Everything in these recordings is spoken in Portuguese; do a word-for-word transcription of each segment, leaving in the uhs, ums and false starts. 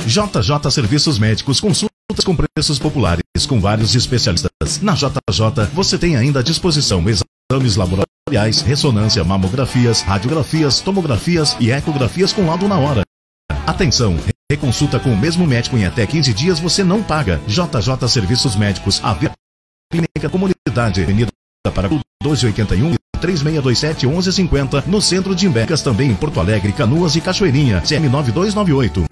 J J Serviços Médicos, consultas com preços populares, com vários especialistas. Na J J você tem ainda à disposição exames laboratoriais, ressonância, mamografias, radiografias, tomografias e ecografias com laudo na hora. Atenção! Reconsulta com o mesmo médico em até quinze dias você não paga. J J Serviços Médicos, a Clínica Comunidade, Avenida Paraguai doze oitenta e um, três seis dois sete, onze cinquenta, no centro de Imbecas, também em Porto Alegre, Canoas e Cachoeirinha, C M nove dois nove oito.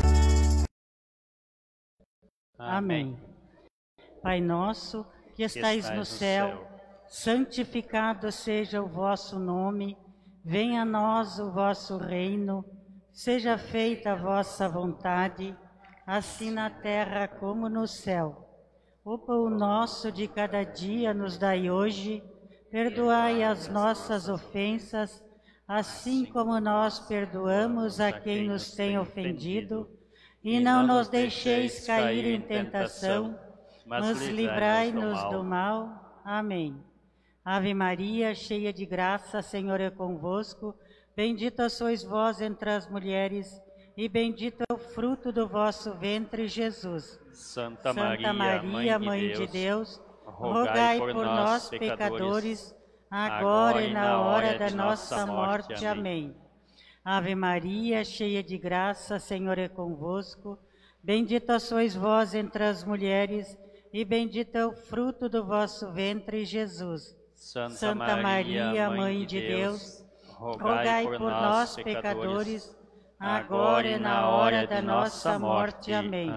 Amém. Pai nosso, que estais no céu, santificado seja o vosso nome, venha a nós o vosso reino, seja feita a vossa vontade, assim na terra como no céu. O pão nosso de cada dia nos dai hoje, perdoai as nossas ofensas, assim como nós perdoamos a quem nos tem ofendido, e não nos deixeis cair em tentação, mas livrai-nos do mal. Amém. Ave Maria, cheia de graça, o Senhor é convosco, bendita sois vós entre as mulheres, e bendito é o fruto do vosso ventre, Jesus. Santa, Santa Maria, Mãe de Deus, rogai por nós, pecadores, agora e na hora da nossa morte. Amém. Ave Maria, cheia de graça, o Senhor é convosco, bendita sois vós entre as mulheres, e bendito é o fruto do vosso ventre, Jesus. Santa, Santa Maria, Mãe de Deus, rogai por nós, pecadores, agora e na hora da nossa morte. Amém.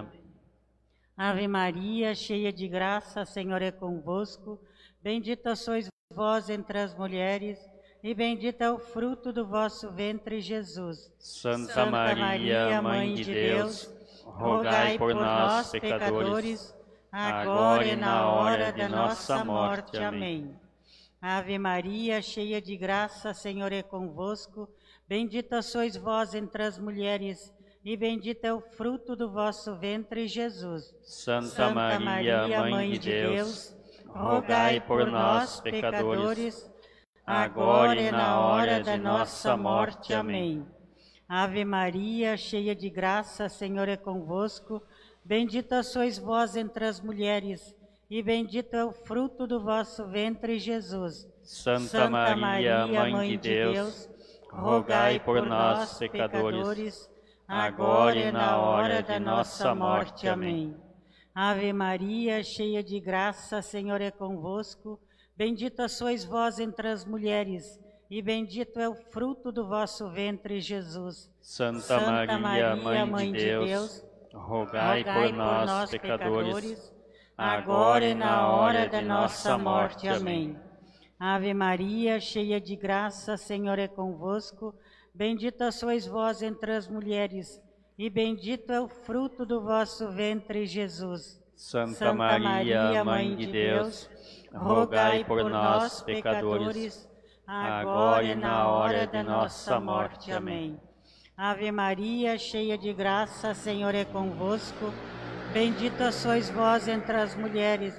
Ave Maria, cheia de graça, o Senhor é convosco, bendita sois vós entre as mulheres, e bendito é o fruto do vosso ventre, Jesus. Santa, Santa Maria, Mãe de Deus, rogai por nós, pecadores, agora e na hora da nossa morte. Amém. Ave Maria, cheia de graça, o Senhor é convosco, bendita sois vós entre as mulheres, e bendito é o fruto do vosso ventre, Jesus. Santa, Santa Maria, Maria, Mãe de Deus, rogai por nós, pecadores, agora e na hora da nossa morte. Amém. Ave Maria, cheia de graça, o Senhor é convosco, bendita sois vós entre as mulheres, e bendito é o fruto do vosso ventre, Jesus. Santa, Santa Maria, Maria, Mãe de Deus, rogai por nós, pecadores, agora e na hora da nossa morte. Amém. Ave Maria, cheia de graça, o Senhor é convosco, bendita sois vós entre as mulheres, e bendito é o fruto do vosso ventre, Jesus. Santa, Santa Maria, Maria, Mãe, Mãe de Deus, Deus rogai, rogai por nós, nós pecadores, agora e na hora da nossa morte. Amém. Ave Maria, cheia de graça, o Senhor é convosco, bendita sois vós entre as mulheres, e bendito é o fruto do vosso ventre, Jesus. Santa, Santa Maria, Maria, Mãe de Deus, rogai por nós, pecadores, agora e na hora da nossa morte. Amém. Ave Maria, cheia de graça, o Senhor é convosco, bendita sois vós entre as mulheres,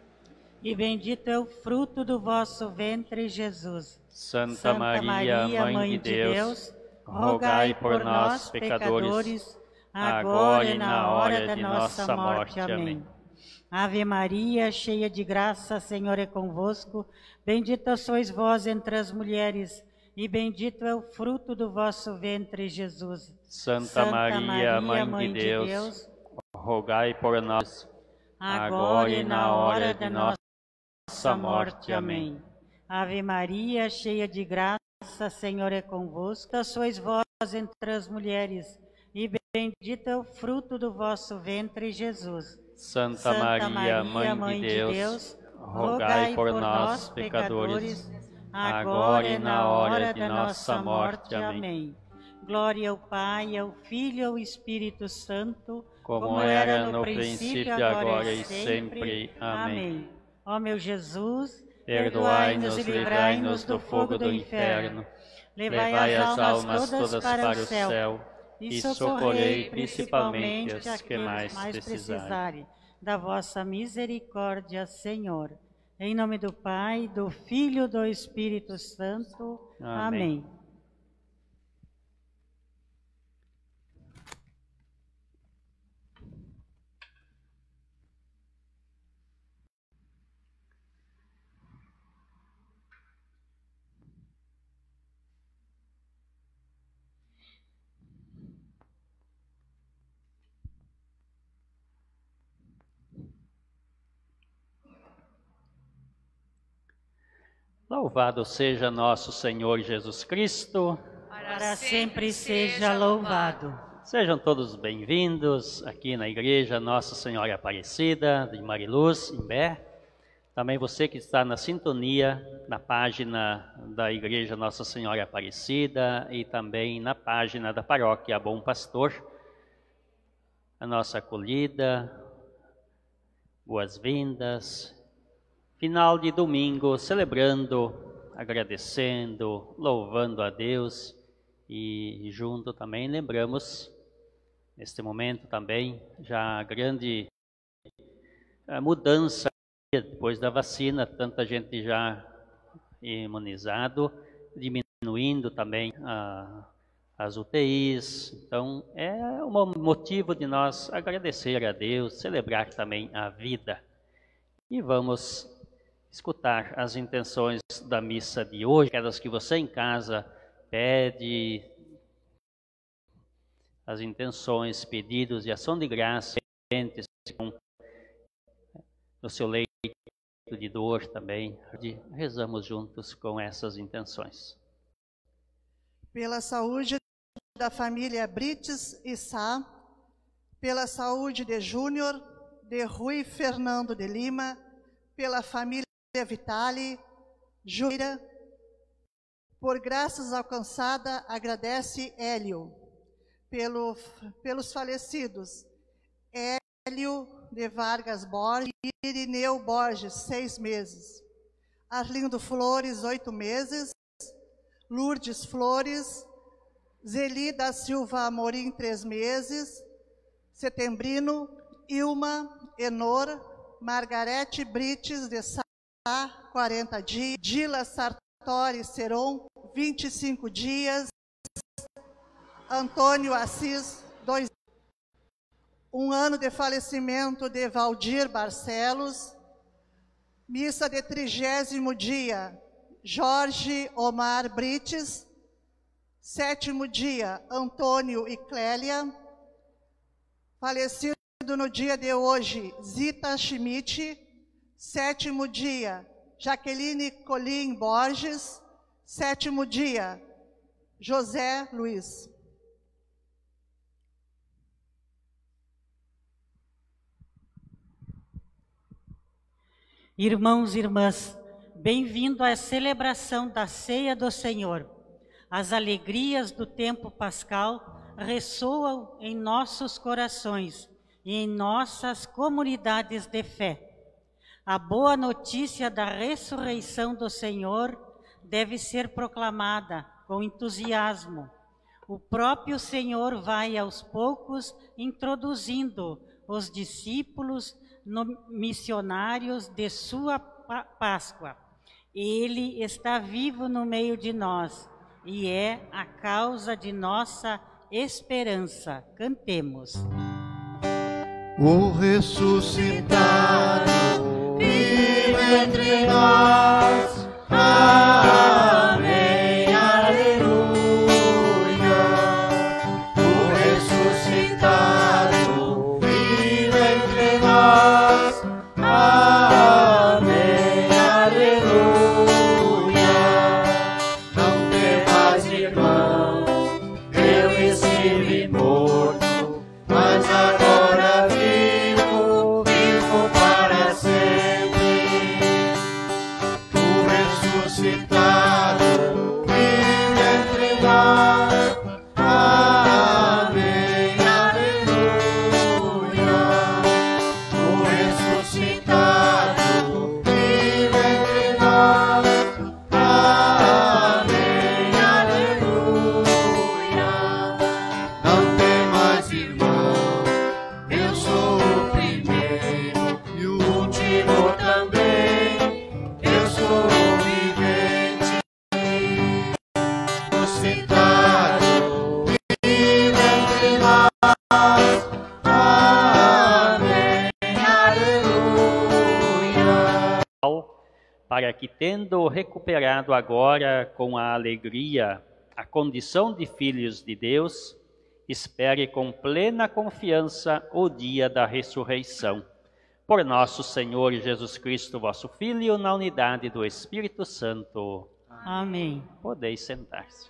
e bendito é o fruto do vosso ventre, Jesus. Santa, Santa Maria, Maria, Mãe de Deus, rogai por nós, pecadores, agora e na hora da nossa morte. Amém. Ave Maria, cheia de graça, o Senhor é convosco, bendita sois vós entre as mulheres, e bendito é o fruto do vosso ventre, Jesus. Santa, Santa Maria, Maria, Mãe de Deus, Deus, rogai por nós, agora e na hora da nossa morte. Amém. Ave Maria, cheia de graça, o Senhor é convosco, sois vós entre as mulheres, e bendito é o fruto do vosso ventre, Jesus. Santa, Santa Maria, Maria, Mãe de Deus, Deus rogai por nós, pecadores, agora e na hora de nossa morte. Amém. Glória ao Pai, ao Filho e ao Espírito Santo, como, como era no princípio, agora e sempre. Amém. Ó meu Jesus, perdoai-nos e livrai-nos do fogo do inferno, levai as almas todas para o céu, e socorrei principalmente as que mais precisarem da vossa misericórdia, Senhor. Em nome do Pai, do Filho e do Espírito Santo. Amém. Amém. Louvado seja nosso Senhor Jesus Cristo. Para sempre seja louvado. Sejam todos bem-vindos aqui na Igreja Nossa Senhora Aparecida de Mariluz, Imbé. Também você que está na sintonia, na página da Igreja Nossa Senhora Aparecida e também na página da Paróquia Bom Pastor. A nossa acolhida, boas-vindas. Final de domingo, celebrando, agradecendo, louvando a Deus e junto também lembramos, neste momento também, já a grande a mudança depois da vacina, tanta gente já imunizado, diminuindo também a, as U T Is. Então é um motivo de nós agradecer a Deus, celebrar também a vida. E vamos escutar as intenções da missa de hoje, aquelas que você em casa pede, as intenções, pedidos de ação de graça, no seu leito de dor também, rezamos juntos com essas intenções. Pela saúde da família Brites e Sá, pela saúde de Júnior, de Rui Fernando de Lima, pela família Vitali, Júlia, por graças alcançada, agradece Hélio, pelo, pelos falecidos, Hélio de Vargas Borges e Irineu Borges, seis meses, Arlindo Flores, oito meses, Lourdes Flores, Zeli da Silva Amorim, três meses, Setembrino, Ilma, Enor, Margarete Brites de Sá, quarenta dias, Dila Sartori Seron, vinte e cinco dias, Antônio Assis, dois, um ano de falecimento de Valdir Barcelos, missa de trigésimo dia, Jorge Omar Brites, sétimo dia, Antônio e Clélia, falecido no dia de hoje, Zita Schmidt, sétimo dia, Jaqueline Colim Borges, sétimo dia, José Luiz. Irmãos e irmãs, bem-vindo à celebração da Ceia do Senhor. As alegrias do tempo pascal ressoam em nossos corações e em nossas comunidades de fé. A boa notícia da ressurreição do Senhor deve ser proclamada com entusiasmo. O próprio Senhor vai aos poucos introduzindo os discípulos no missionários de sua Páscoa. Ele está vivo no meio de nós e é a causa de nossa esperança. Cantemos. O ressuscitado vive entre nós. Amém, aleluia. O ressuscitado vive entre nós. Amém, aleluia. Não temas, irmãos, eu estive morto, mas agora vivo, vivo para sempre. O ressuscitado vive entre nós. Amém, aleluia. O ressuscitado vive entre nós. Amém, aleluia. Não temas, irmão, eu sou o primeiro e o último também. Eu sou o vivente, ressuscitado, vive entre nós. Amém, aleluia. Para que, tendo recuperado agora com a alegria a condição de filhos de Deus, espere com plena confiança o dia da ressurreição, Por nosso Senhor Jesus Cristo, vosso Filho, na unidade do Espírito Santo. Amém. Podeis sentar-se.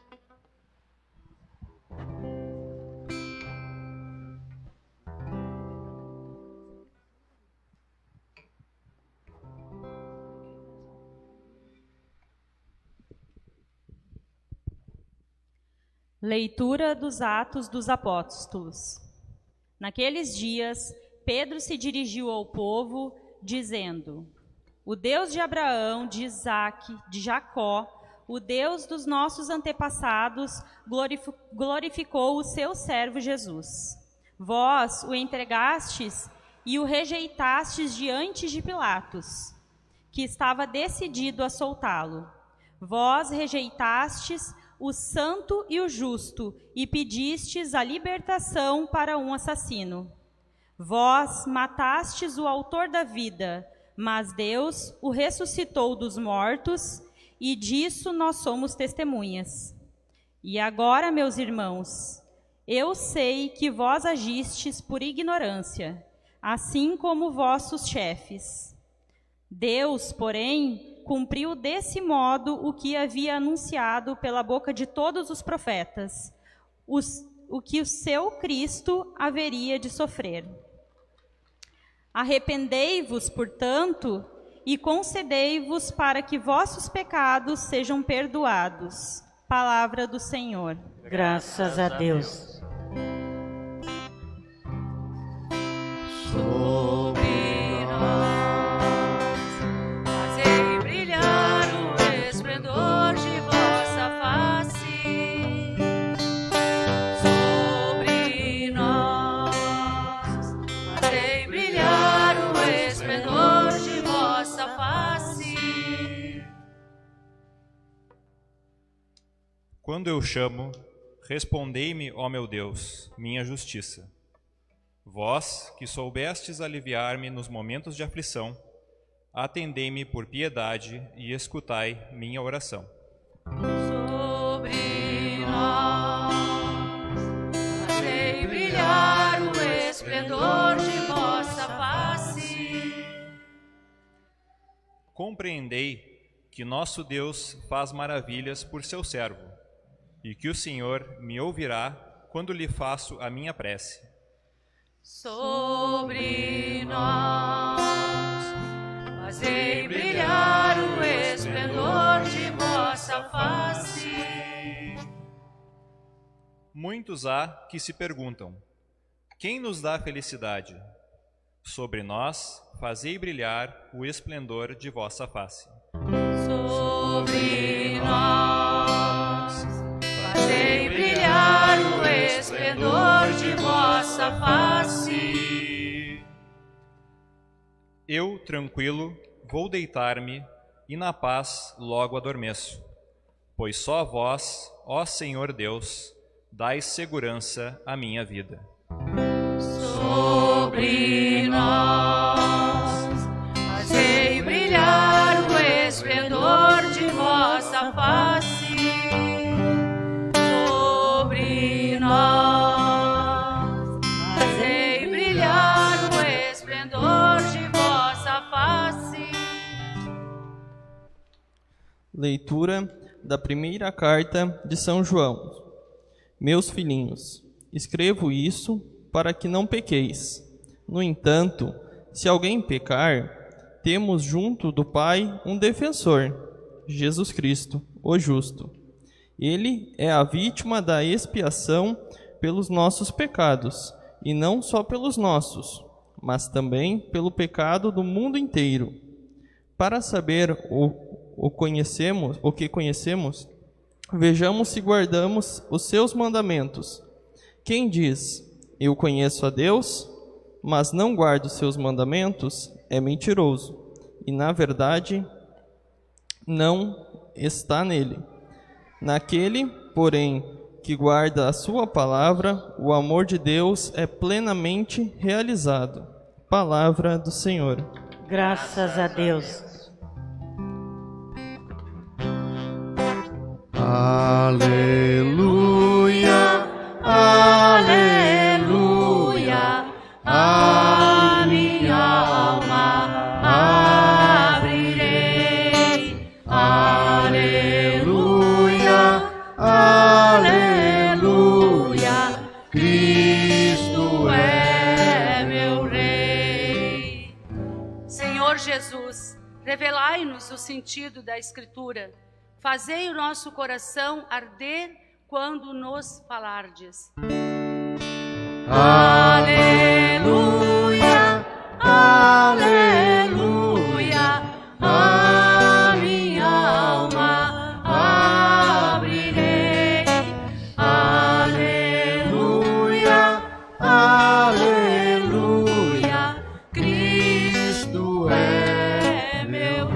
Leitura dos Atos dos Apóstolos. Naqueles dias, Pedro se dirigiu ao povo, dizendo: O Deus de Abraão, de Isaque, de Jacó, o Deus dos nossos antepassados, glorificou o seu servo Jesus. Vós o entregastes e o rejeitastes diante de Pilatos, que estava decidido a soltá-lo. Vós rejeitastes o santo e o justo, e pedistes a libertação para um assassino. Vós matastes o autor da vida, mas Deus o ressuscitou dos mortos, e disso nós somos testemunhas. E agora, meus irmãos, eu sei que vós agistes por ignorância, assim como vossos chefes. Deus, porém, cumpriu desse modo o que havia anunciado pela boca de todos os profetas, os, o que o seu Cristo haveria de sofrer. Arrependei-vos, portanto, e concedei-vos para que vossos pecados sejam perdoados. Palavra do Senhor. Graças a Deus. Sobre nós, fazei brilhar o esplendor de vossa face. Sobre nós, fazei brilhar o esplendor de vossa face. Quando eu chamo, respondei-me, ó meu Deus, minha justiça. Vós, que soubestes aliviar-me nos momentos de aflição, atendei-me por piedade e escutai minha oração. Sobre nós, fazei brilhar o esplendor de vossa face. Compreendei que nosso Deus faz maravilhas por seu servo, e que o Senhor me ouvirá quando lhe faço a minha prece. Sobre nós, fazei brilhar o esplendor de vossa face. Muitos há que se perguntam: quem nos dá felicidade? Sobre nós, fazei brilhar o esplendor de vossa face. Sobre nós, fazei brilhar o esplendor de vossa face. Eu, tranquilo, vou deitar-me e na paz logo adormeço, pois só vós, ó Senhor Deus, dais segurança à minha vida. Sobre nós, fazei brilhar o esplendor de vossa face. Sobre nós, fazei brilhar o esplendor de vossa face. Leitura da primeira carta de São João. Meus filhinhos, escrevo isso para que não pequeis. No entanto, se alguém pecar, temos junto do Pai um defensor, Jesus Cristo, o justo. Ele é a vítima da expiação pelos nossos pecados, e não só pelos nossos, mas também pelo pecado do mundo inteiro. Para saber o, o, conhecemos, o que conhecemos, vejamos se guardamos os seus mandamentos. Quem diz, eu conheço a Deus, mas não guarda os seus mandamentos, é mentiroso, e na verdade não está nele. Naquele, porém, que guarda a sua palavra, o amor de Deus é plenamente realizado. Palavra do Senhor. Graças a Deus. Aleluia, aleluia, a minha alma Jesus, revelai-nos o sentido da Escritura. Fazei o nosso coração arder quando nos falardes. Aleluia, aleluia, a minha alma abrirei. Aleluia, aleluia, Cristo é meu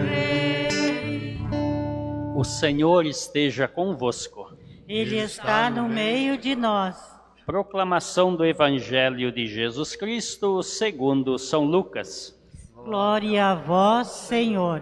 Rei. O Senhor esteja convosco. Ele está no meio de nós. Proclamação do Evangelho de Jesus Cristo segundo São Lucas. Glória a vós, Senhor.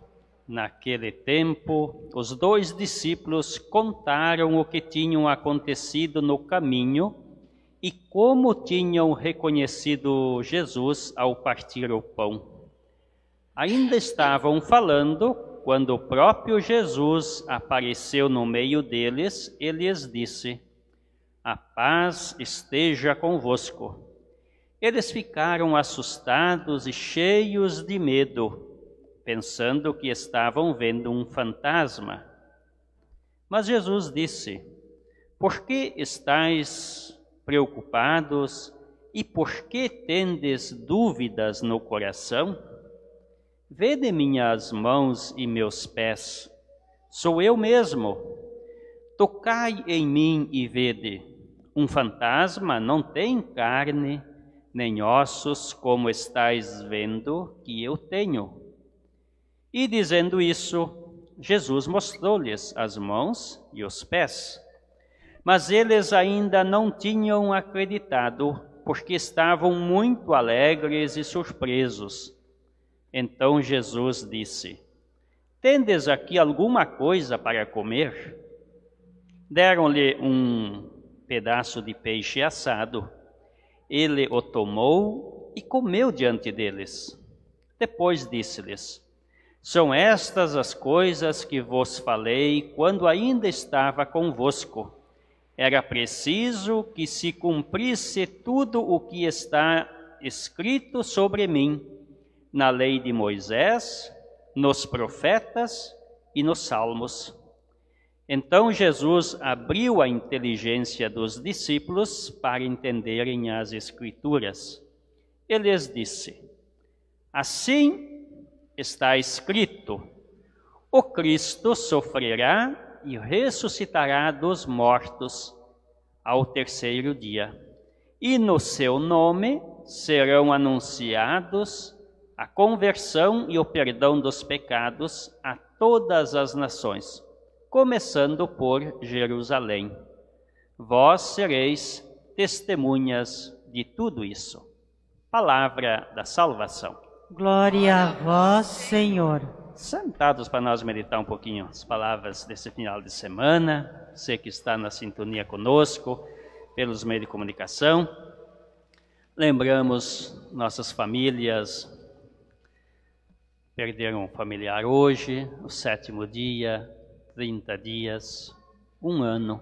Naquele tempo, os dois discípulos contaram o que tinham acontecido no caminho e como tinham reconhecido Jesus ao partir o pão. Ainda estavam falando quando o próprio Jesus apareceu no meio deles e lhes disse: a paz esteja convosco. Eles ficaram assustados e cheios de medo, pensando que estavam vendo um fantasma. Mas Jesus disse: por que estáis preocupados e por que tendes dúvidas no coração? Vede minhas mãos e meus pés, sou eu mesmo. Tocai em mim e vede. Um fantasma não tem carne nem ossos, como estáis vendo que eu tenho. E dizendo isso, Jesus mostrou-lhes as mãos e os pés. Mas eles ainda não tinham acreditado, porque estavam muito alegres e surpresos. Então Jesus disse: tendes aqui alguma coisa para comer? Deram-lhe um pedaço de peixe assado. Ele o tomou e comeu diante deles. Depois disse-lhes: são estas as coisas que vos falei quando ainda estava convosco. Era preciso que se cumprisse tudo o que está escrito sobre mim, na lei de Moisés, nos profetas e nos salmos. Então Jesus abriu a inteligência dos discípulos para entenderem as Escrituras. Ele lhes disse: assim está escrito, o Cristo sofrerá e ressuscitará dos mortos ao terceiro dia, e no seu nome serão anunciados a conversão e o perdão dos pecados a todas as nações, começando por Jerusalém. Vós sereis testemunhas de tudo isso. Palavra da salvação. Glória a vós, Senhor. Sentados para nós meditar um pouquinho as palavras desse final de semana. Você que está na sintonia conosco, pelos meios de comunicação. Lembramos nossas famílias perderam um familiar hoje, o sétimo dia, trinta dias, um ano.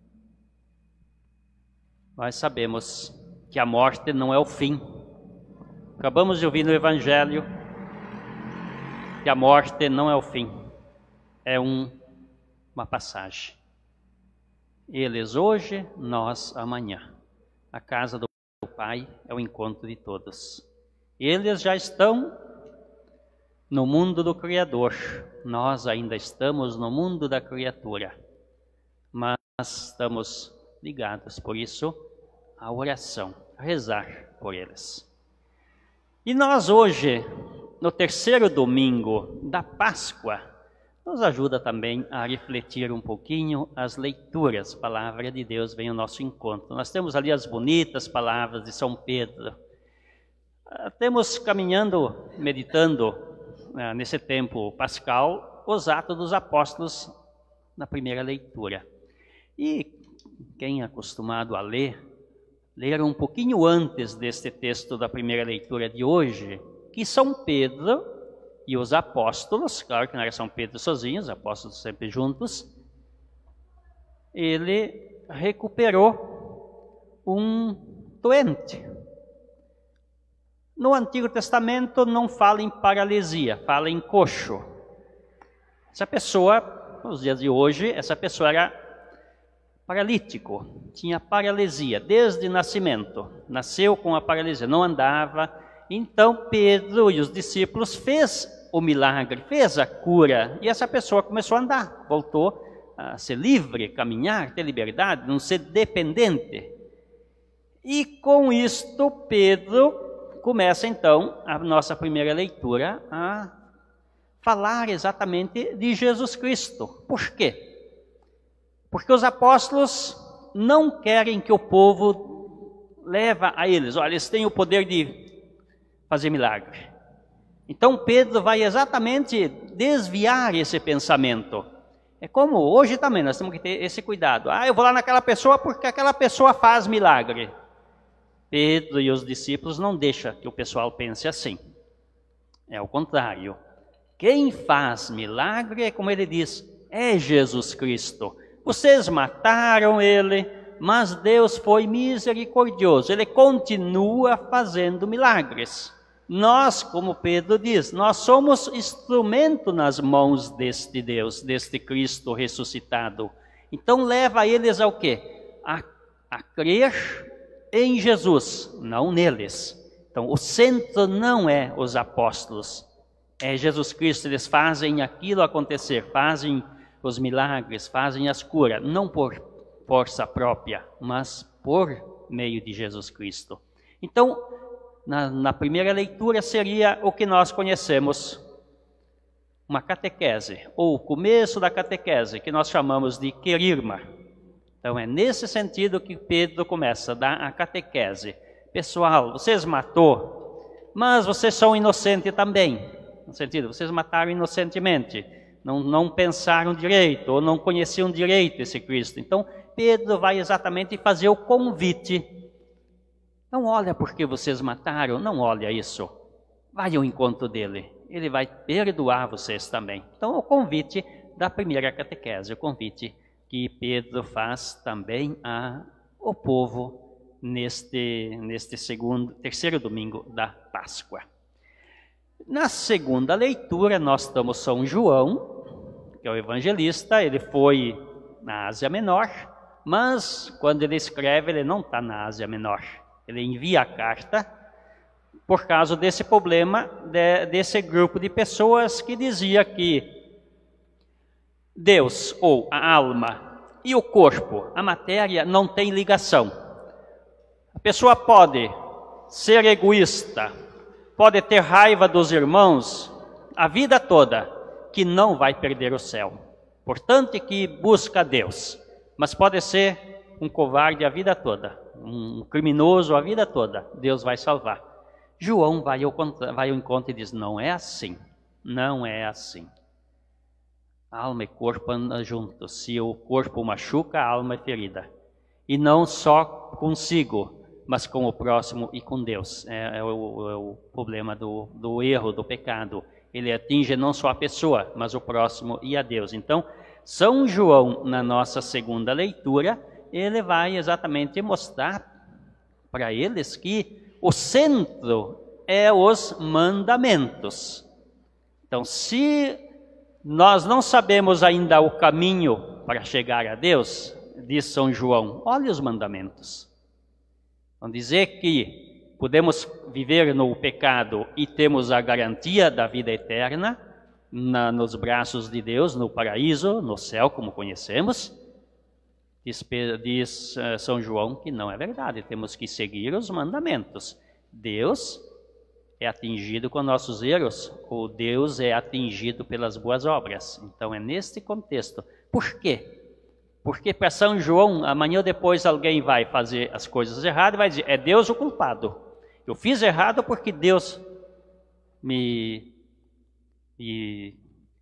Nós sabemos que a morte não é o fim. Acabamos de ouvir no Evangelho que a morte não é o fim, é um, uma passagem. Eles hoje, nós amanhã. A casa do Pai é o encontro de todos. Eles já estão no mundo do Criador, nós ainda estamos no mundo da criatura, mas estamos ligados, por isso, à oração, a rezar por eles. E nós hoje, no terceiro domingo da Páscoa, nos ajuda também a refletir um pouquinho as leituras, a palavra de Deus vem ao nosso encontro. Nós temos ali as bonitas palavras de São Pedro, temos caminhando, meditando, nesse tempo pascal, os Atos dos Apóstolos na primeira leitura. E quem é acostumado a ler, ler um pouquinho antes deste texto da primeira leitura de hoje, que São Pedro e os apóstolos, claro que não era São Pedro sozinho, os apóstolos sempre juntos, ele recuperou um doente. No Antigo Testamento não fala em paralisia, fala em coxo. Essa pessoa, nos dias de hoje, essa pessoa era paralítico, tinha paralisia desde o nascimento, nasceu com a paralisia, não andava. Então Pedro e os discípulos fez o milagre, fez a cura, e essa pessoa começou a andar, voltou a ser livre, caminhar, ter liberdade, não ser dependente. E com isto Pedro começa então a nossa primeira leitura a falar exatamente de Jesus Cristo. Por quê? Porque os apóstolos não querem que o povo leve a eles. Olha, eles têm o poder de fazer milagre. Então Pedro vai exatamente desviar esse pensamento. É como hoje também, nós temos que ter esse cuidado. Ah, eu vou lá naquela pessoa porque aquela pessoa faz milagre. Pedro e os discípulos não deixam que o pessoal pense assim. É o contrário. Quem faz milagre, como ele diz, é Jesus Cristo. Vocês mataram ele, mas Deus foi misericordioso. Ele continua fazendo milagres. Nós, como Pedro diz, nós somos instrumento nas mãos deste Deus, deste Cristo ressuscitado. Então leva eles ao quê? A, a crer em Jesus, não neles. Então o centro não é os apóstolos, é Jesus Cristo. Eles fazem aquilo acontecer, fazem os milagres, fazem as curas, não por força própria, mas por meio de Jesus Cristo. Então, na, na primeira leitura seria o que nós conhecemos, uma catequese, ou o começo da catequese, que nós chamamos de querigma. Então é nesse sentido que Pedro começa a dar a catequese. Pessoal, vocês matou, mas vocês são inocentes também. No sentido, vocês mataram inocentemente. Não, não pensaram direito, ou não conheciam direito esse Cristo. Então, Pedro vai exatamente fazer o convite. Não olha porque vocês mataram, não olha isso. Vai ao encontro dele, ele vai perdoar vocês também. Então, o convite da primeira catequese, o convite que Pedro faz também ao povo neste, neste segundo, terceiro domingo da Páscoa. Na segunda leitura, nós temos São João, que é o evangelista. Ele foi na Ásia Menor, mas quando ele escreve, ele não está na Ásia Menor. Ele envia a carta por causa desse problema, de, desse grupo de pessoas que dizia que Deus, ou a alma, e o corpo, a matéria, não tem ligação. A pessoa pode ser egoísta, pode ter raiva dos irmãos a vida toda, que não vai perder o céu. Portanto, que busca Deus, mas pode ser um covarde a vida toda, um criminoso a vida toda, Deus vai salvar. João vai ao, vai ao encontro e diz, não é assim, não é assim. Alma e corpo andam juntos, se o corpo machuca, a alma é ferida. E não só consigo, mas com o próximo e com Deus. É, é, o, é o problema do, do erro, do pecado. Ele atinge não só a pessoa, mas o próximo e a Deus. Então, São João, na nossa segunda leitura, ele vai exatamente mostrar para eles que o centro é os mandamentos. Então, se nós não sabemos ainda o caminho para chegar a Deus, diz São João, olhe os mandamentos. Vão dizer que podemos viver no pecado e temos a garantia da vida eterna na, nos braços de Deus, no paraíso, no céu, como conhecemos. Diz, diz uh, São João que não é verdade, temos que seguir os mandamentos. Deus é atingido com nossos erros, ou Deus é atingido pelas boas obras. Então é neste contexto. Por quê? Porque para São João, amanhã ou depois alguém vai fazer as coisas erradas e vai dizer, é Deus o culpado. Eu fiz errado porque Deus me, me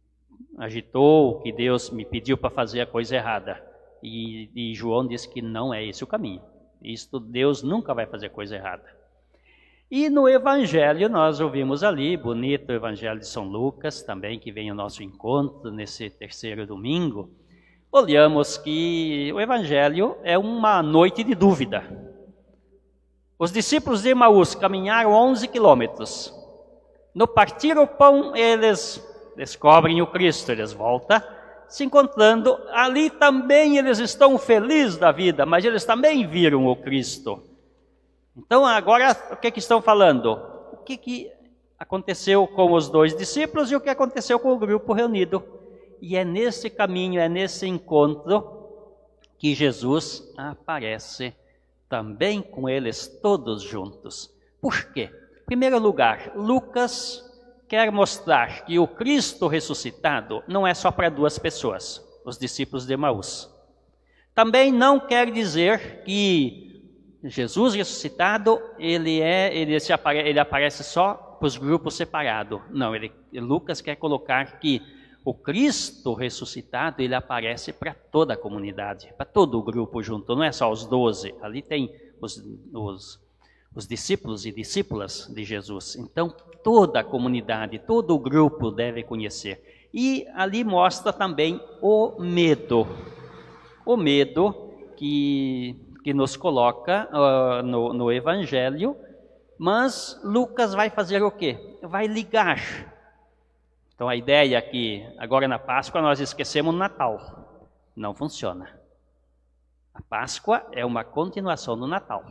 agitou, que Deus me pediu para fazer a coisa errada. E, e João diz que não é esse o caminho. Isto, Deus nunca vai fazer coisa errada. E no Evangelho, nós ouvimos ali, bonito o Evangelho de São Lucas, também que vem ao nosso encontro nesse terceiro domingo. Olhamos que o Evangelho é uma noite de dúvida. Os discípulos de Emaús caminharam onze quilômetros. No partir o pão, eles descobrem o Cristo, eles voltam se encontrando. Ali também eles estão felizes da vida, mas eles também viram o Cristo. Então agora o que, que estão falando? O que, que aconteceu com os dois discípulos e o que aconteceu com o grupo reunido? E é nesse caminho, é nesse encontro que Jesus aparece também com eles todos juntos. Por quê? Em primeiro lugar, Lucas quer mostrar que o Cristo ressuscitado não é só para duas pessoas, os discípulos de Emaús. Também não quer dizer que Jesus ressuscitado, ele, é, ele, se apare, ele aparece só para os grupos separados. Não, ele, Lucas quer colocar que o Cristo ressuscitado, ele aparece para toda a comunidade, para todo o grupo junto, não é só os doze. Ali tem os, os, os discípulos e discípulas de Jesus. Então, toda a comunidade, todo o grupo deve conhecer. E ali mostra também o medo. O medo que, que nos coloca uh, no, no Evangelho, mas Lucas vai fazer o quê? Vai ligar. Então a ideia é que agora na Páscoa nós esquecemos o Natal. Não funciona. A Páscoa é uma continuação do Natal.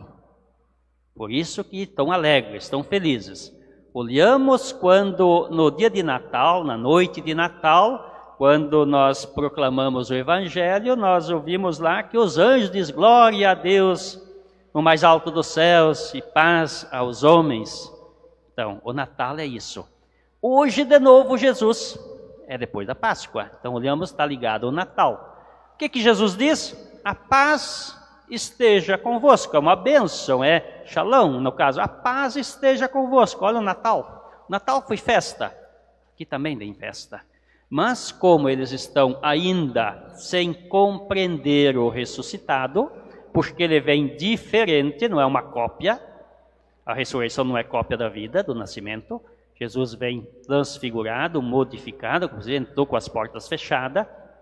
Por isso que estão alegres, estão felizes. Olhamos quando no dia de Natal, na noite de Natal, quando nós proclamamos o Evangelho, nós ouvimos lá que os anjos dizem glória a Deus no mais alto dos céus e paz aos homens. Então, o Natal é isso. Hoje, de novo, Jesus é depois da Páscoa. Então, olhamos, está ligado ao Natal. O que que Jesus diz? A paz esteja convosco. É uma bênção, é shalom, no caso. A paz esteja convosco. Olha o Natal. O Natal foi festa. Aqui também tem festa. Mas, como eles estão ainda sem compreender o ressuscitado, porque ele vem diferente, não é uma cópia. A ressurreição não é cópia da vida, do nascimento. Jesus vem transfigurado, modificado, entrou com as portas fechadas.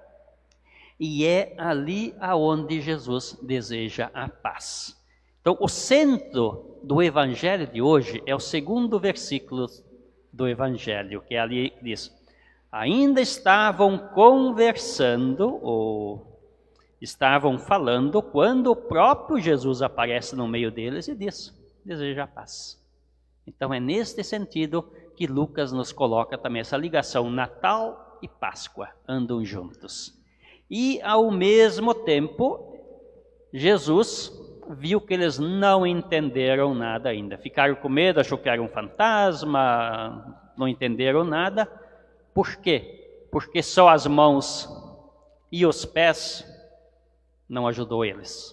E é ali aonde Jesus deseja a paz. Então, o centro do Evangelho de hoje é o segundo versículo do Evangelho, que ali diz: ainda estavam conversando, ou estavam falando, quando o próprio Jesus aparece no meio deles e diz, deseja a paz. Então, é neste sentido que Lucas nos coloca também essa ligação, Natal e Páscoa andam juntos. E, ao mesmo tempo, Jesus viu que eles não entenderam nada ainda. Ficaram com medo, achou que era um fantasma, não entenderam nada. Por quê? Porque só as mãos e os pés não ajudou eles.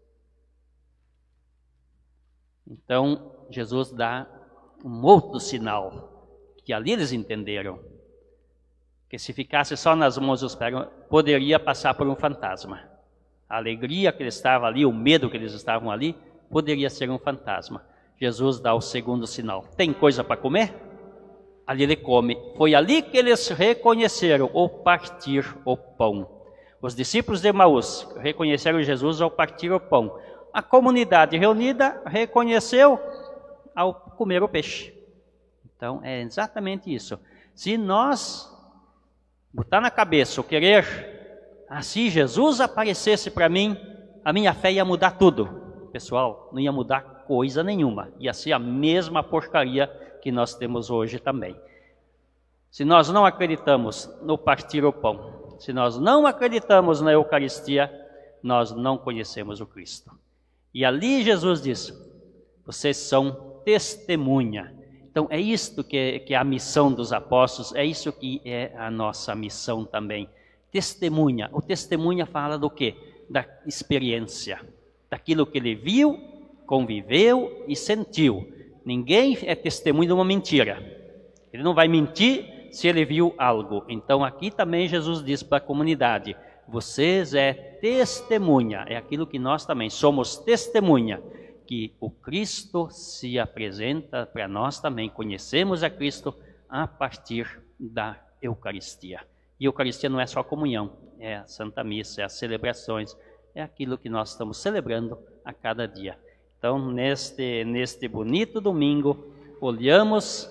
Então, Jesus dá um outro sinal, que ali eles entenderam, que se ficasse só nas mãos e os pés, poderia passar por um fantasma. A alegria que eles estavam ali, o medo que eles estavam ali, poderia ser um fantasma. Jesus dá o segundo sinal. Tem coisa para comer? Ali ele come. Foi ali que eles reconheceram o partir o pão. Os discípulos de Emaús reconheceram Jesus ao partir o pão. A comunidade reunida reconheceu ao comer o peixe. Então, é exatamente isso. Se nós botar na cabeça o querer, ah, se Jesus aparecesse para mim, a minha fé ia mudar tudo. Pessoal, não ia mudar coisa nenhuma. Ia ser a mesma porcaria que nós temos hoje também. Se nós não acreditamos no partir o pão, se nós não acreditamos na Eucaristia, nós não conhecemos o Cristo. E ali Jesus diz, vocês são testemunha. Então é isto que é, que é a missão dos apóstolos, é isso que é a nossa missão também. Testemunha. O testemunha fala do quê? Da experiência, daquilo que ele viu, conviveu e sentiu. Ninguém é testemunha de uma mentira. Ele não vai mentir se ele viu algo. Então aqui também Jesus diz para a comunidade, vocês é testemunha, é aquilo que nós também somos testemunha, que o Cristo se apresenta para nós também, conhecemos a Cristo a partir da Eucaristia. E a Eucaristia não é só a comunhão, é a Santa Missa, é as celebrações, é aquilo que nós estamos celebrando a cada dia. Então, neste, neste bonito domingo, olhamos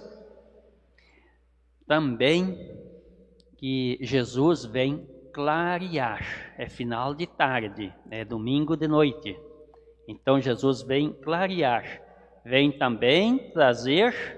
também que Jesus vem clarear. É final de tarde, é domingo de noite. Então, Jesus vem clarear. Vem também trazer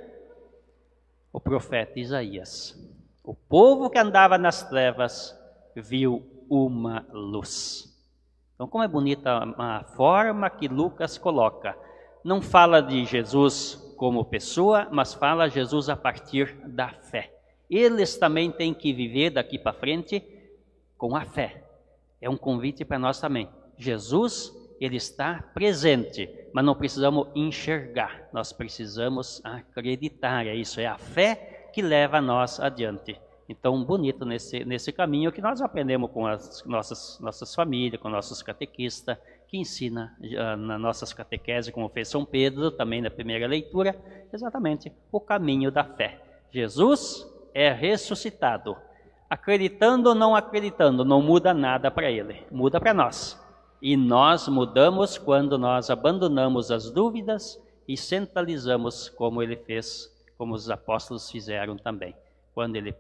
o profeta Isaías. O povo que andava nas trevas viu uma luz. Então, como é bonita a forma que Lucas coloca. Não fala de Jesus como pessoa, mas fala Jesus a partir da fé. Eles também têm que viver daqui para frente com a fé. É um convite para nós também. Jesus, ele está presente, mas não precisamos enxergar. Nós precisamos acreditar. É isso, é a fé que leva nós adiante. Então, bonito nesse, nesse caminho que nós aprendemos com as nossas, nossas famílias, com nossos catequistas, que ensina uh, nas nossas catequeses, como fez São Pedro, também na primeira leitura, exatamente o caminho da fé. Jesus é ressuscitado. Acreditando ou não acreditando, não muda nada para ele, muda para nós. E nós mudamos quando nós abandonamos as dúvidas e centralizamos como ele fez, como os apóstolos fizeram também. Quando ele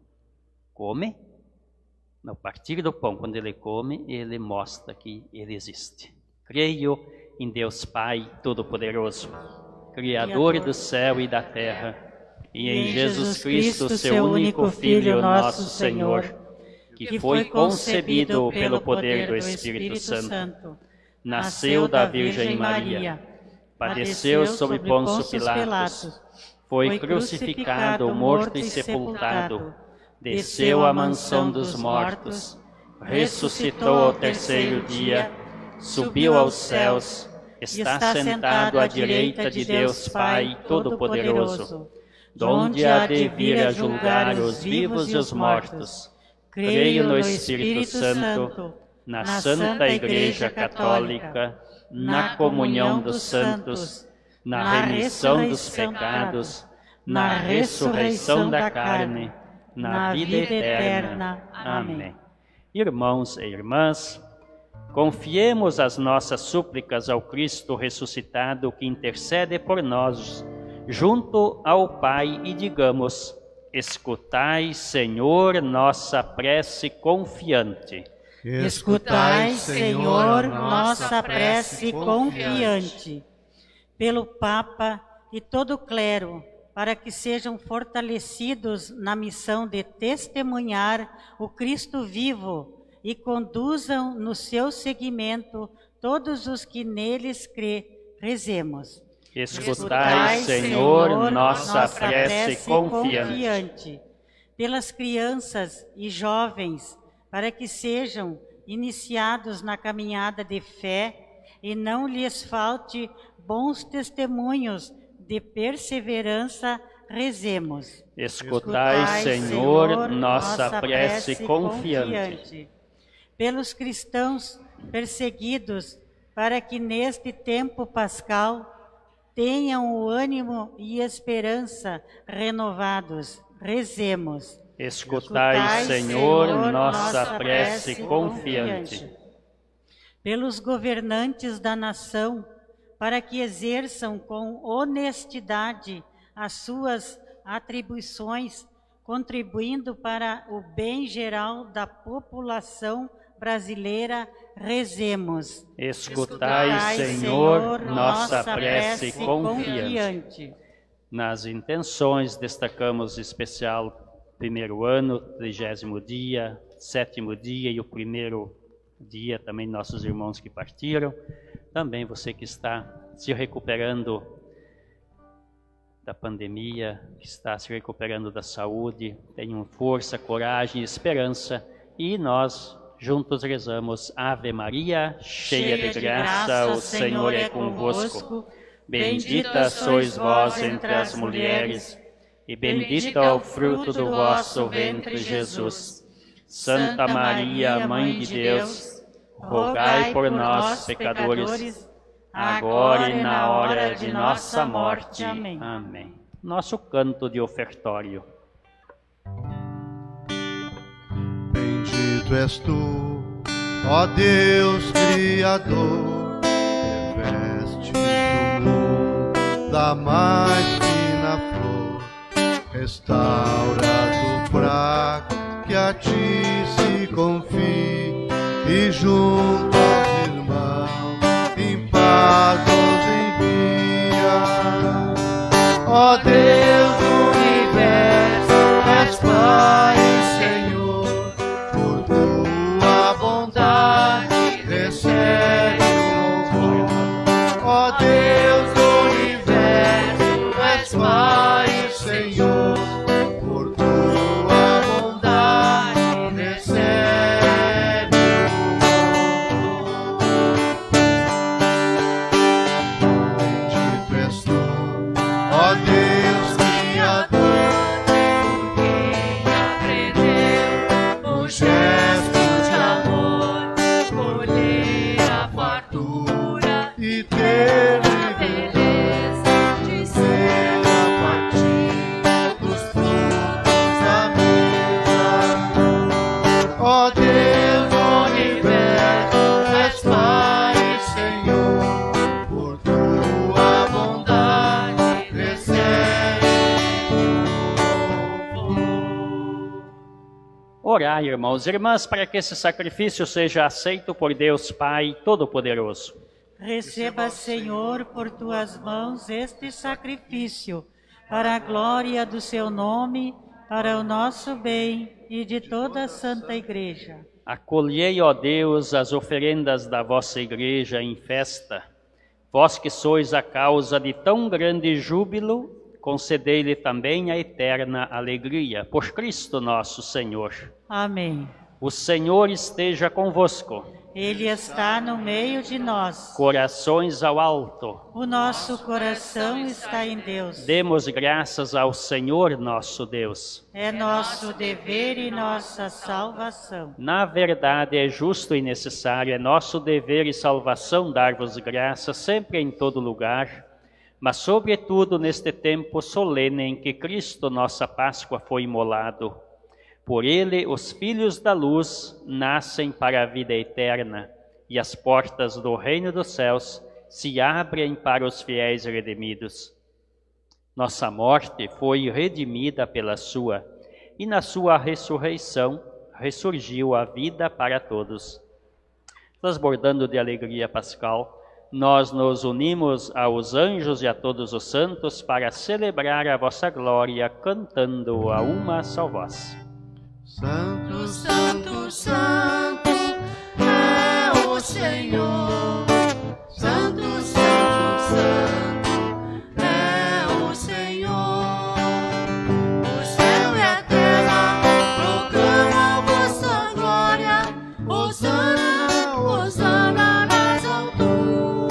come, no partir do pão, quando ele come, ele mostra que ele existe. Creio em Deus Pai Todo-Poderoso, Criador do céu e da terra, e em Jesus Cristo, seu único Filho, nosso Senhor, que foi concebido pelo poder do Espírito Santo, nasceu da Virgem Maria, padeceu sob Pôncio Pilatos, foi crucificado, morto e sepultado, desceu à mansão dos mortos, ressuscitou ao terceiro dia, subiu aos céus, está sentado à direita de Deus Pai Todo-Poderoso, donde há de vir a julgar os vivos e os mortos. Creio no Espírito Santo, na Santa Igreja Católica, na comunhão dos santos, na remissão dos pecados, na ressurreição da carne, na vida eterna. Amém. Irmãos e irmãs, confiemos as nossas súplicas ao Cristo ressuscitado que intercede por nós, junto ao Pai, e digamos: escutai, Senhor, nossa prece confiante. Escutai, Senhor, nossa prece confiante. Pelo Papa e todo o clero, para que sejam fortalecidos na missão de testemunhar o Cristo vivo e conduzam no seu seguimento todos os que neles crê, rezemos. Escutai, Senhor, nossa prece confiante. Pelas crianças e jovens, para que sejam iniciados na caminhada de fé e não lhes falte bons testemunhos de perseverança, rezemos. Escutai, Senhor, nossa prece confiante. Pelos cristãos perseguidos, para que neste tempo pascal tenham o ânimo e esperança renovados, rezemos. Escutai, Senhor, nossa prece confiante. Pelos governantes da nação, para que exerçam com honestidade as suas atribuições, contribuindo para o bem geral da população brasileira, rezemos. Escutai, Senhor, nossa prece confiante. Nas intenções, destacamos especial primeiro ano, trigésimo dia, sétimo dia e o primeiro dia também nossos irmãos que partiram. Também você que está se recuperando da pandemia, que está se recuperando da saúde, tenham força, coragem e esperança. E nós juntos rezamos: Ave Maria, cheia de graça, o Senhor é convosco. Bendita sois vós entre as mulheres, e bendito é o fruto do vosso ventre, Jesus. Santa Maria, Mãe de Deus, rogai por nós, pecadores, agora e na hora de nossa morte. Amém. Amém. Nosso canto de ofertório. Bendito és tu, ó Deus Criador, reveste da mais fina flor, restaura do fraco que a ti se confie, e junto aos irmãos em paz os envia. Ó Deus do universo, és Pai e Senhor, por tua bondade recebe o louvor. Ó Deus do universo, és Pai e Senhor, por tua bondade recebe o louvor. Bendito és tu, ó Deus Criador, o gesto de amor, colher a fartura e ter a beleza de ser a partir dos frutos da mesa. Ó Deus do universo, és Pai e Senhor, por tua bondade recebe o louvor. Orai, irmãos e irmãs, para que esse sacrifício seja aceito por Deus Pai Todo-Poderoso. Receba, Senhor, por tuas mãos este sacrifício, para a glória do seu nome, para o nosso bem e de toda a Santa Igreja. Acolhei, ó Deus, as oferendas da vossa Igreja em festa. Vós que sois a causa de tão grande júbilo, concedei-lhe também a eterna alegria. Por Cristo nosso Senhor. Amém. O Senhor esteja convosco. Ele está no meio de nós. Corações ao alto. O nosso coração está em Deus. Demos graças ao Senhor nosso Deus. É nosso dever e nossa salvação. Na verdade, é justo e necessário, é nosso dever e salvação dar-vos graças sempre em todo lugar, mas sobretudo neste tempo solene em que Cristo, nossa Páscoa, foi imolado. Por ele, os filhos da luz nascem para a vida eterna, e as portas do reino dos céus se abrem para os fiéis redimidos. Nossa morte foi redimida pela sua, e na sua ressurreição ressurgiu a vida para todos. Transbordando de alegria pascal, nós nos unimos aos anjos e a todos os santos para celebrar a vossa glória, cantando a uma só voz. Santo, Santo, Santo é o Senhor. Santo, Santo, Santo é o Senhor. O céu e a terra proclamam vossa glória. Hosana, Hosana nas alturas.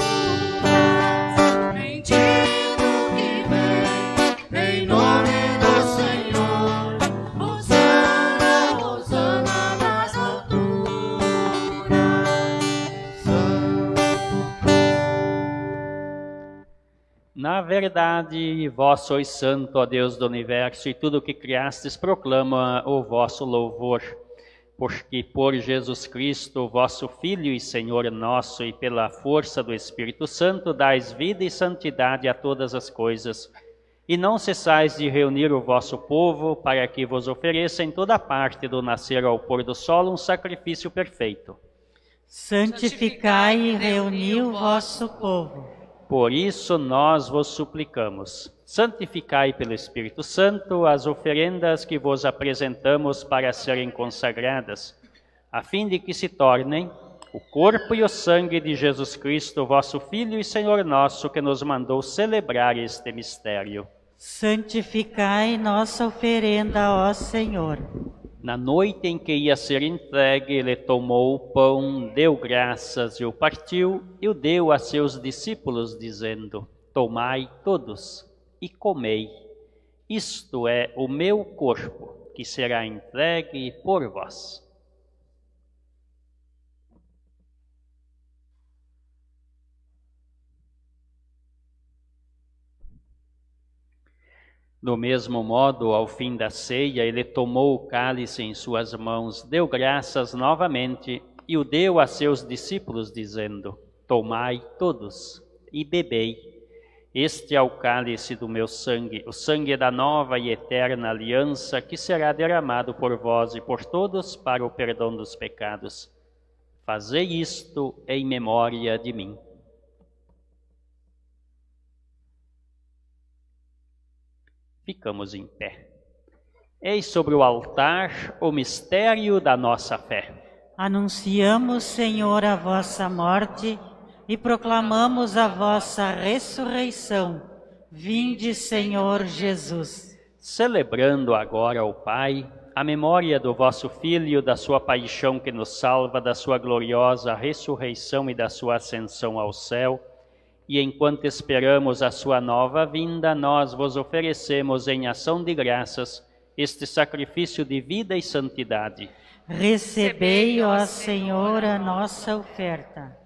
Bendito que vem em nome do Senhor. Na verdade, vós sois santo, ó Deus do universo, e tudo o que criastes proclama o vosso louvor. Porque por Jesus Cristo, vosso Filho e Senhor nosso, e pela força do Espírito Santo, dais vida e santidade a todas as coisas. E não cessais de reunir o vosso povo, para que vos ofereça em toda parte, do nascer ao pôr do sol, um sacrifício perfeito. Santificai e reuni o vosso povo. Por isso nós vos suplicamos, santificai pelo Espírito Santo as oferendas que vos apresentamos para serem consagradas, a fim de que se tornem o corpo e o sangue de Jesus Cristo, vosso Filho e Senhor nosso, que nos mandou celebrar este mistério. Santificai nossa oferenda, ó Senhor. Na noite em que ia ser entregue, ele tomou o pão, deu graças e o partiu, e o deu a seus discípulos, dizendo: tomai todos e comei. Isto é o meu corpo, que será entregue por vós. Do mesmo modo, ao fim da ceia, ele tomou o cálice em suas mãos, deu graças novamente e o deu a seus discípulos, dizendo: tomai todos e bebei. Este é o cálice do meu sangue, o sangue da nova e eterna aliança, que será derramado por vós e por todos para o perdão dos pecados. Fazei isto em memória de mim. Ficamos em pé. Eis sobre o altar o mistério da nossa fé. Anunciamos, Senhor, a vossa morte e proclamamos a vossa ressurreição. Vinde, Senhor Jesus. Celebrando agora, ó Pai, a memória do vosso Filho, da sua paixão que nos salva, da sua gloriosa ressurreição e da sua ascensão ao céu, e enquanto esperamos a sua nova vinda, nós vos oferecemos em ação de graças este sacrifício de vida e santidade. Recebei, ó Senhor, a nossa oferta.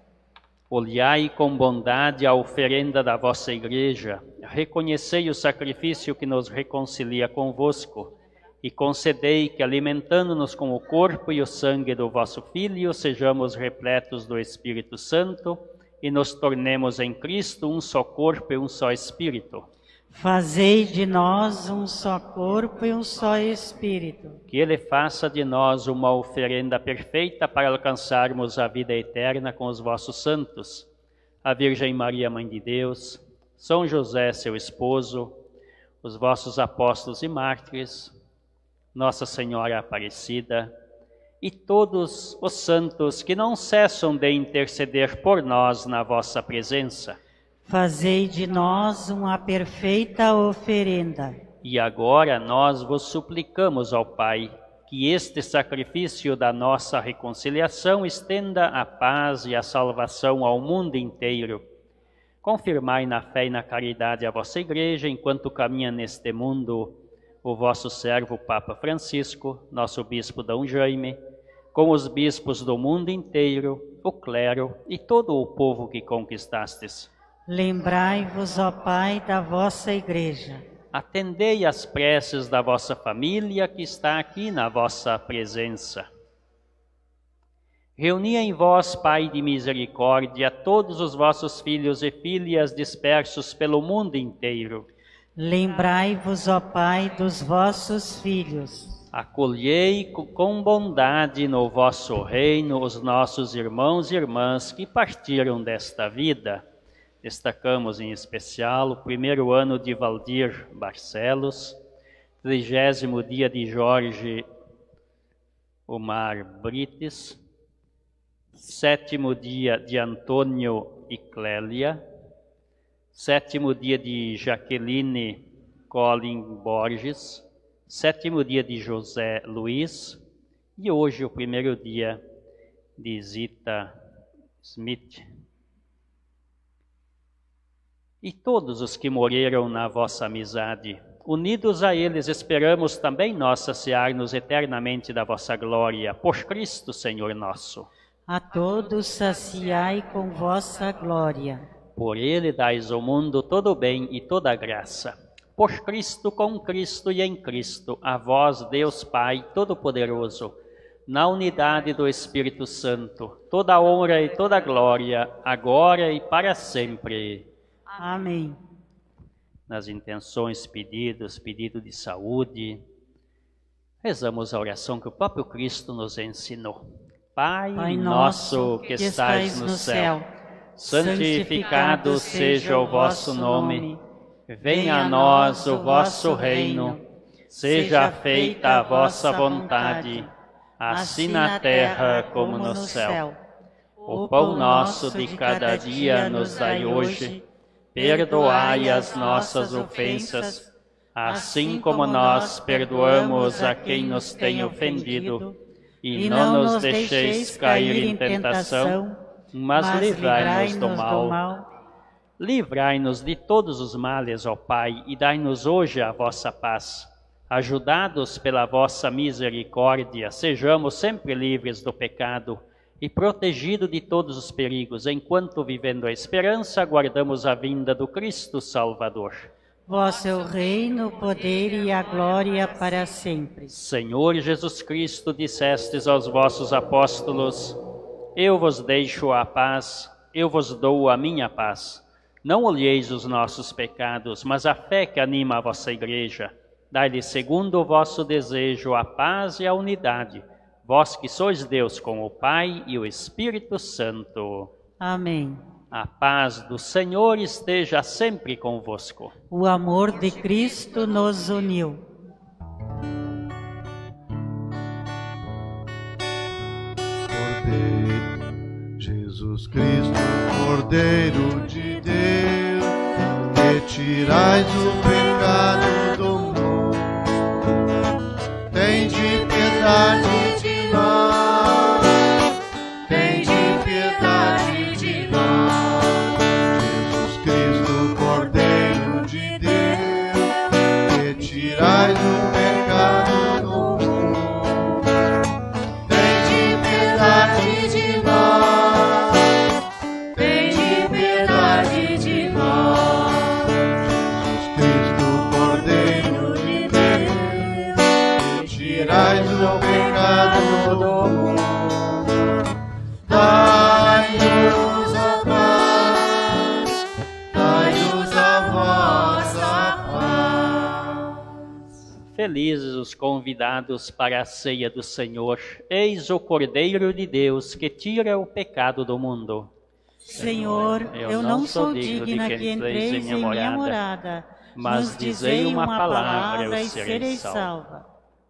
Olhai com bondade a oferenda da vossa Igreja, reconhecei o sacrifício que nos reconcilia convosco, e concedei que, alimentando-nos com o corpo e o sangue do vosso Filho, sejamos repletos do Espírito Santo e nos tornemos em Cristo um só corpo e um só Espírito. Fazei de nós um só corpo e um só Espírito. Que Ele faça de nós uma oferenda perfeita para alcançarmos a vida eterna com os vossos santos, a Virgem Maria, Mãe de Deus, São José, seu esposo, os vossos apóstolos e mártires, Nossa Senhora Aparecida e todos os santos que não cessam de interceder por nós na vossa presença. Fazei de nós uma perfeita oferenda. E agora nós vos suplicamos, ó Pai, que este sacrifício da nossa reconciliação estenda a paz e a salvação ao mundo inteiro. Confirmai na fé e na caridade a vossa Igreja, enquanto caminha neste mundo o vosso servo Papa Francisco, nosso Bispo D. Jaime, com os bispos do mundo inteiro, o clero e todo o povo que conquistastes. Lembrai-vos, ó Pai, da vossa Igreja. Atendei às preces da vossa família que está aqui na vossa presença. Reuni em vós, Pai de misericórdia, todos os vossos filhos e filhas dispersos pelo mundo inteiro. Lembrai-vos, ó Pai, dos vossos filhos. Acolhei com bondade no vosso reino os nossos irmãos e irmãs que partiram desta vida. Destacamos em especial o primeiro ano de Valdir Barcelos, trigésimo dia de Jorge Omar Brites, sétimo dia de Antônio e Clélia, sétimo dia de Jaqueline Colin Borges, sétimo dia de José Luiz e hoje o primeiro dia de Zita Smith. E todos os que morreram na vossa amizade, unidos a eles, esperamos também nós saciar-nos eternamente da vossa glória, por Cristo, Senhor nosso. A todos saciai com vossa glória. Por Ele dais ao mundo todo o bem e toda a graça. Por Cristo, com Cristo e em Cristo, a vós, Deus Pai Todo-Poderoso, na unidade do Espírito Santo, toda a honra e toda a glória, agora e para sempre. Amém. Nas intenções, pedidos, pedido de saúde, rezamos a oração que o próprio Cristo nos ensinou. Pai, Pai nosso que estais no céu, santificado seja o vosso nome. Venha a nós o vosso reino. Seja feita a vossa vontade, assim na terra como no céu. O pão nosso de cada dia nos dai hoje. Perdoai as nossas ofensas, assim como nós perdoamos a quem nos tem ofendido. E não nos deixeis cair em tentação, mas livrai-nos do mal. Livrai-nos de todos os males, ó Pai, e dai-nos hoje a vossa paz. Ajudados pela vossa misericórdia, sejamos sempre livres do pecado e protegidos de todos os perigos, enquanto, vivendo a esperança, aguardamos a vinda do Cristo Salvador. Vosso é o reino, o poder e a glória para sempre. Senhor Jesus Cristo, dissestes aos vossos apóstolos: eu vos deixo a paz, eu vos dou a minha paz. Não olheis os nossos pecados, mas a fé que anima a vossa igreja. Dai-lhe segundo o vosso desejo a paz e a unidade, vós que sois Deus com o Pai e o Espírito Santo. Amém. A paz do Senhor esteja sempre convosco. O amor de Cristo nos uniu. Cordeiro, Jesus Cristo, Cordeiro de Deus, que tirais o pecado do mundo, tende piedade de nós, tende piedade de nós. Jesus Cristo, Cordeiro de Deus, que tirais o pecado do mundo, tende piedade de nós, tende piedade de nós. Jesus Cristo, Cordeiro de Deus, que tirais o pecado do mundo, dai-nos a paz, dai-nos a vossa paz. Felizes os convidados para a ceia do Senhor. Eis o Cordeiro de Deus que tira o pecado do mundo. Senhor, eu não sou digna que entreis em minha morada, mas dizei uma palavra e serei salva.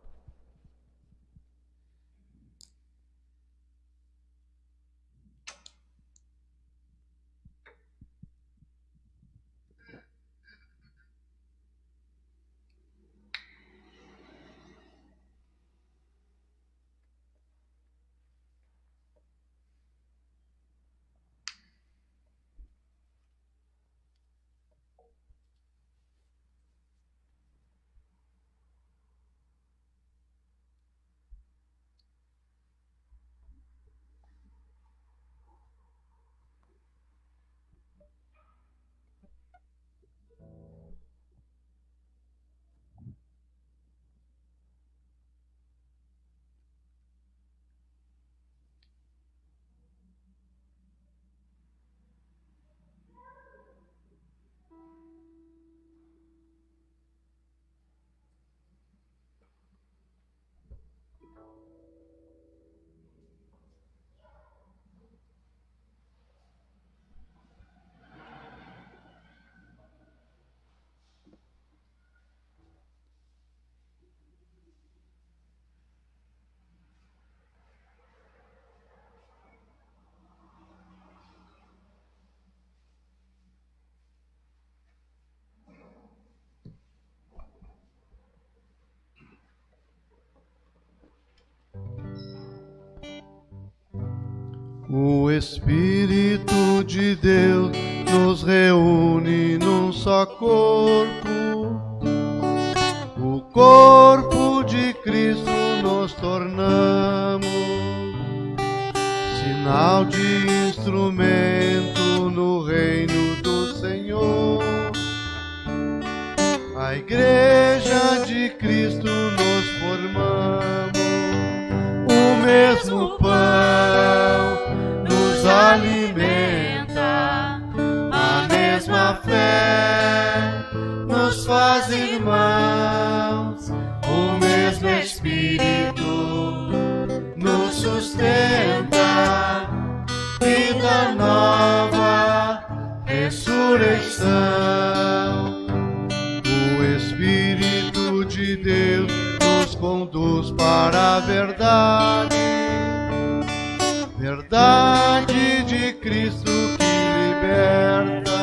O Espírito de Deus nos reúne num só corpo, o corpo de Cristo nos tornamos, sinal de instrumento no reino do Senhor. A Igreja de Cristo nos formamos, o mesmo pão nos alimenta, a mesma fé nos faz irmãos, o mesmo Espírito nos sustenta, vida nova, ressurreição. O Espírito de Deus nos conduz para a verdade, verdade de Cristo que liberta.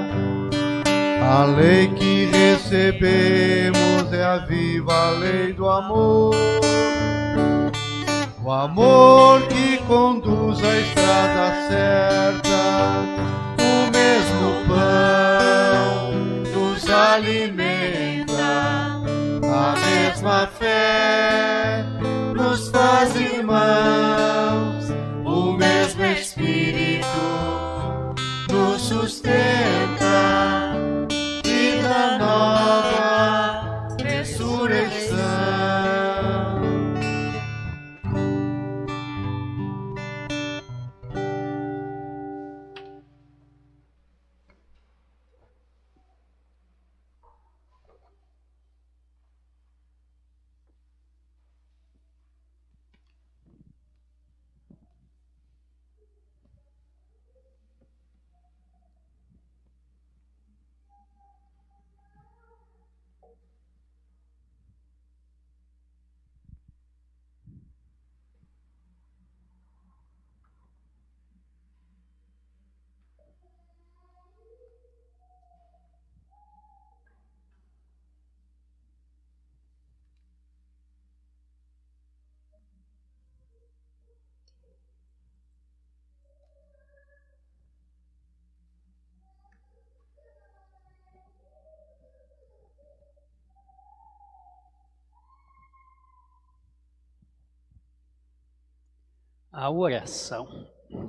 A lei que recebemos é a viva lei do amor, o amor que conduz à estrada certa. O mesmo pão nos alimenta, a mesma fé nos faz irmãos, o mesmo Espírito nos sustenta, vida nova, ressurreição. A oração.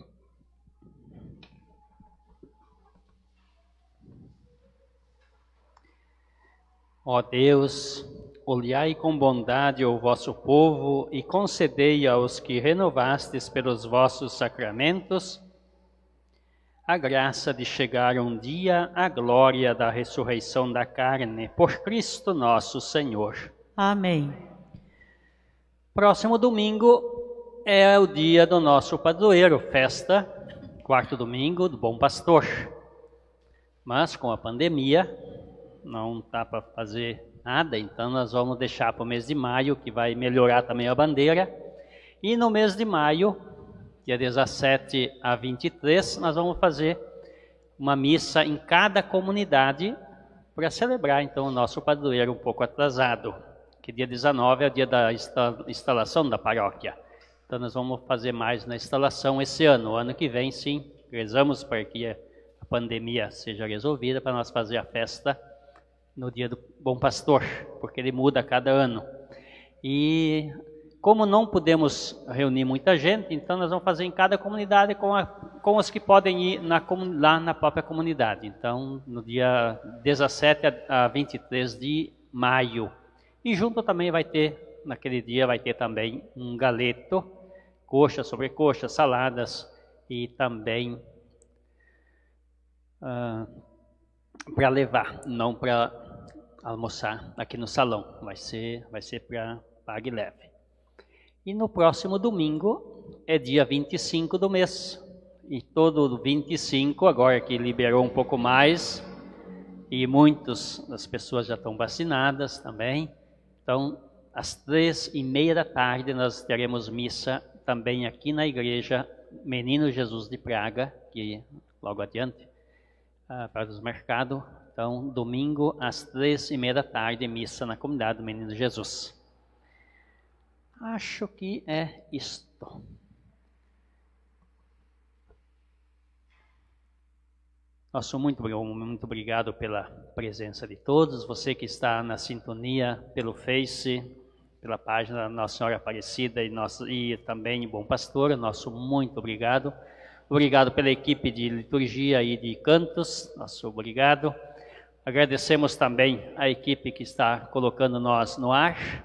Ó Deus, olhai com bondade o vosso povo e concedei aos que renovastes pelos vossos sacramentos a graça de chegar um dia à glória da ressurreição da carne, por Cristo nosso Senhor. Amém. Próximo domingo é o dia do nosso padroeiro, festa, quarto domingo do Bom Pastor. Mas com a pandemia não dá para fazer nada, então nós vamos deixar para o mês de maio, que vai melhorar também a bandeira. E no mês de maio, dia dezessete a vinte e três, nós vamos fazer uma missa em cada comunidade para celebrar então o nosso padroeiro um pouco atrasado, que dia dezenove é o dia da instalação da paróquia. Então nós vamos fazer mais na instalação esse ano. O ano que vem, sim, rezamos para que a pandemia seja resolvida, para nós fazer a festa no dia do Bom Pastor, porque ele muda a cada ano. E como não podemos reunir muita gente, então nós vamos fazer em cada comunidade com, a, com os que podem ir na, lá na própria comunidade. Então, no dia dezessete a vinte e três de maio. E junto também vai ter, naquele dia vai ter também um galeto, coxa, sobrecoxa, saladas e também uh, para levar, não para almoçar aqui no salão. Vai ser, vai ser para pague leve. E no próximo domingo é dia vinte e cinco do mês. E todo vinte e cinco, agora que liberou um pouco mais, e muitas das pessoas já estão vacinadas também. Então, às três e meia da tarde, nós teremos missa também aqui na igreja Menino Jesus de Praga, que logo adiante, uh, para os mercados. Então, domingo, às três e meia da tarde, missa na comunidade do Menino Jesus. Acho que é isto. Nosso muito, muito obrigado pela presença de todos. Você que está na sintonia pelo Face, pela página da Nossa Senhora Aparecida e, nosso, e também Bom Pastor, nosso muito obrigado. Obrigado pela equipe de liturgia e de cantos, nosso obrigado. Agradecemos também a equipe que está colocando nós no ar.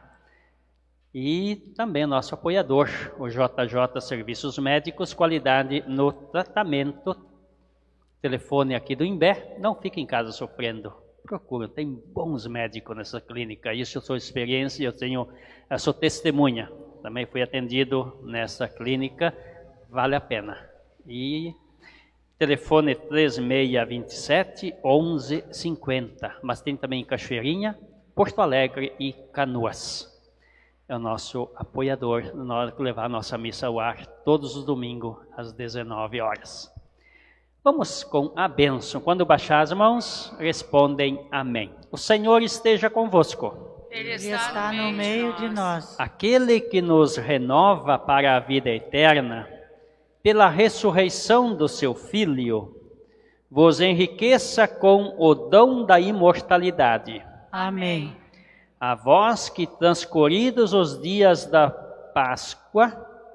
E também nosso apoiador, o J J Serviços Médicos, qualidade no tratamento. Telefone aqui do Imbé, não fique em casa sofrendo. Procura, tem bons médicos nessa clínica. Isso eu sou experiência, eu tenho, eu sou testemunha. Também fui atendido nessa clínica, vale a pena. E telefone três seis dois sete, onze cinquenta. Mas tem também em Cachoeirinha, Porto Alegre e Canoas. É o nosso apoiador na hora de levar a nossa missa ao ar todos os domingos às dezenove horas. Vamos com a bênção. Quando baixar as mãos, respondem amém. O Senhor esteja convosco. Ele está no meio de nós. Aquele que nos renova para a vida eterna, pela ressurreição do seu Filho, vos enriqueça com o dom da imortalidade. Amém. A vós que transcorridos os dias da Páscoa,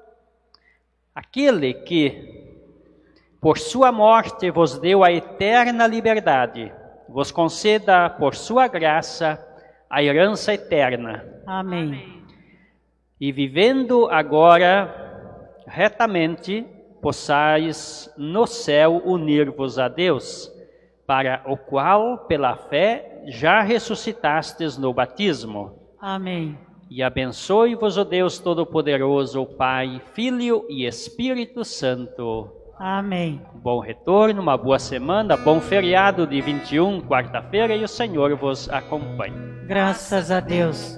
aquele que por sua morte vos deu a eterna liberdade, vos conceda por sua graça a herança eterna. Amém. E vivendo agora retamente, possais no céu unir-vos a Deus, para o qual, pela fé, já ressuscitastes no batismo. Amém. E abençoe-vos o Deus Todo-Poderoso, o Pai, Filho e Espírito Santo. Amém. Bom retorno, uma boa semana, bom feriado de vinte e um, quarta-feira, e o Senhor vos acompanhe. Graças a Deus.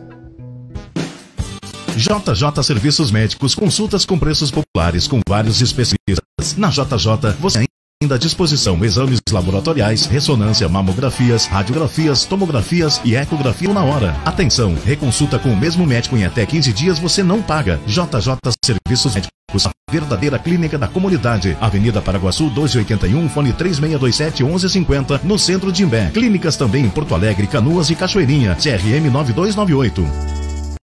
J J Serviços Médicos, consultas com preços populares com vários especialistas. Na J J você ainda à disposição exames laboratoriais, ressonância, mamografias, radiografias, tomografias e ecografia na hora. Atenção, reconsulta com o mesmo médico em até quinze dias você não paga. J J Serviços Médicos, a verdadeira clínica da comunidade. Avenida Paraguaçu duzentos e oitenta e um, fone três seis dois sete, onze cinquenta, no centro de Imbé. Clínicas também em Porto Alegre, Canoas e Cachoeirinha. C R M nove dois nove oito.